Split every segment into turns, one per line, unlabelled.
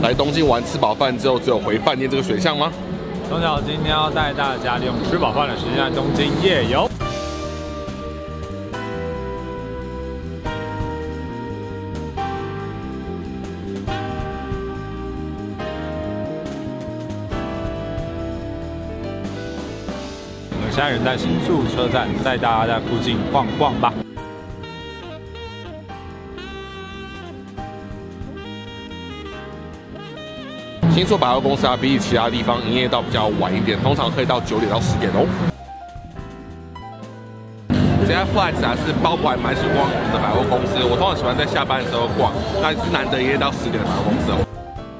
来东京玩吃饱饭之后，只有回饭店这个选项吗？
从小今天要带大家利用吃饱饭的时间在东京夜游。我们现在人在新宿车站，带大家在附近逛逛吧。
新宿百货公司比起其他地方营业到比较晚一点，通常可以到9点到10点哦。这家 Flex 是包含蛮时光的百货公司，我通常喜欢在下班的时候逛，但是难得营业到10点的百货公司哦。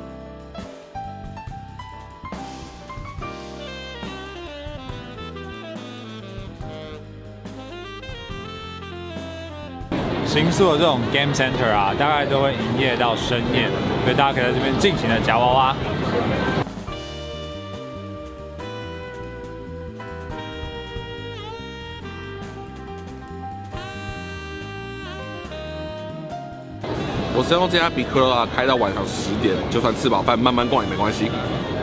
新宿的这种 Game Center 啊，大概都会营业到深夜，所以大家可以在这边尽情的夹娃娃。
我是用这家比克罗开到晚上10点，就算吃饱饭慢慢逛也没关系。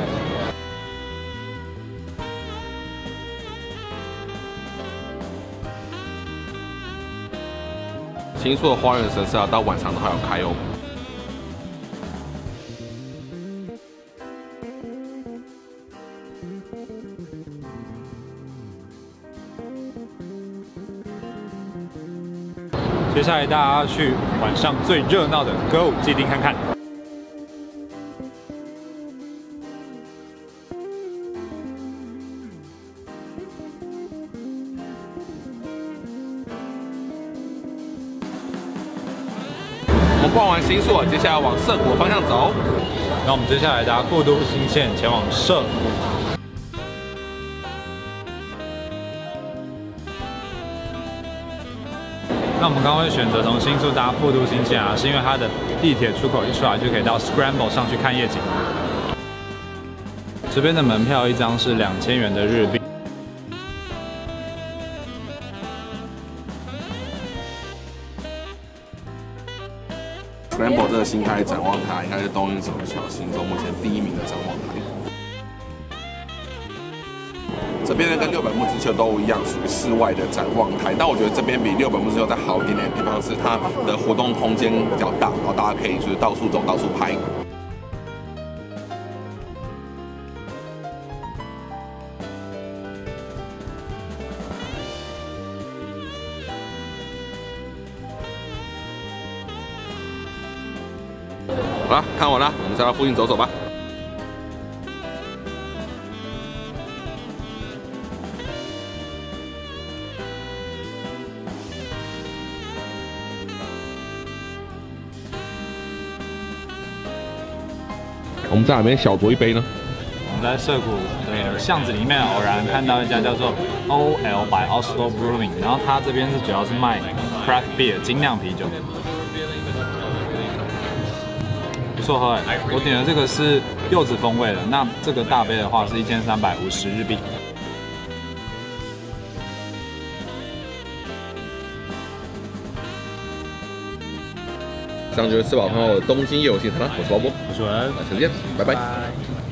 新宿的花园神社到晚上都还有开哦。
接下来大家要去晚上最热闹的歌舞伎町看看。
我们逛完新宿，接下来往涩谷的方向走。
那我们接下来搭富都新线前往涩谷。那我们刚刚会选择从新宿搭富都新线啊，是因为它的地铁出口一出来就可以到 Scramble 上去看夜景。这边的门票一张是2000元的日币。
Scramble 这个新开展望台，应该是东京首小心中目前第1名的展望台。这边呢跟六本木之丘都一样，属于室外的展望台，但我觉得这边比六本木之丘再好一点点的地方是它的活动空间比较大，然后大家可以就是到处走、到处拍。好了，看完了，我们再到附近走走吧。我们在哪边小酌一杯呢？
我们在涩谷的巷子里面偶然看到一家叫做 OL by Oslo Brewing， 然后它这边是主要是卖 craft beer 精酿啤酒。 不错喝哎，我点的这个是柚子风味的，那这个大杯的话是1350日币。
这样就是吃饱饭后的东京夜游行程了。我是包波，
我是文，
下次见，拜拜。